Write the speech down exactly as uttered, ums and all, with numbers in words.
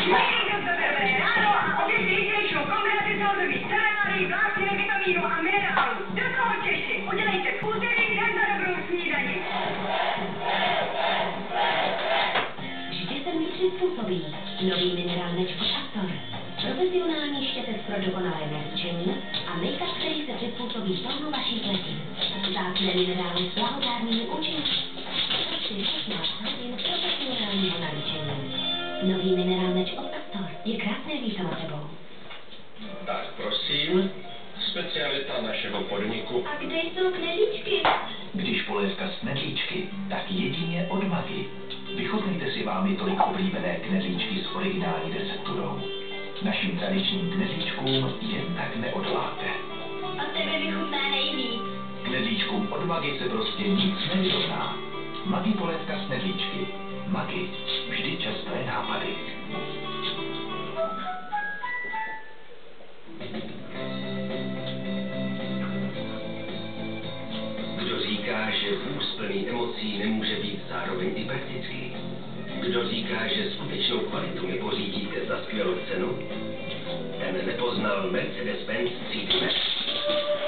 Dobré ráno a objevte jedinečnou kombinaci celozrnných cereálí, vláknin, vitamínu a minerálů. Do toho Češi, udělejte v úterý den za dobrou snídani. Žitě se nepřizpůsobí. Nový minerálneč od Astor. Profesionální štětec pro dokonalé nalíčení a make-up, který se přizpůsobí tónu vaší pleti. Vzácné minerály s blahodárnými účinky. Asi šestnáct hodin profesionálního nalíčení. Nový minerálneč od Astor je krásné víc sama sebou. Tak prosím, specialita našeho podniku. A kde jsou knedlíčky? Když polévka z knedlíčky, tak jedině od Maggi. Vychutnejte si vámi tolik oblíbené knedlíčky s originální recepturou. Našim tradičním knedlíčkům jen tak neodláte. A tebe vychutná nejvíc. Knedlíčkům od Maggi se prostě nic nevyrovná. Maggi polévka z knedlíčky. Maggi, vždy čerstvé nápady. Kdo říká, že vůz plný emocí nemůže být zároveň i praktický? Kdo říká, že skutečnou kvalitu nepořídíte za skvělou cenu? Ten nepoznal Mercedes-Benz třídy.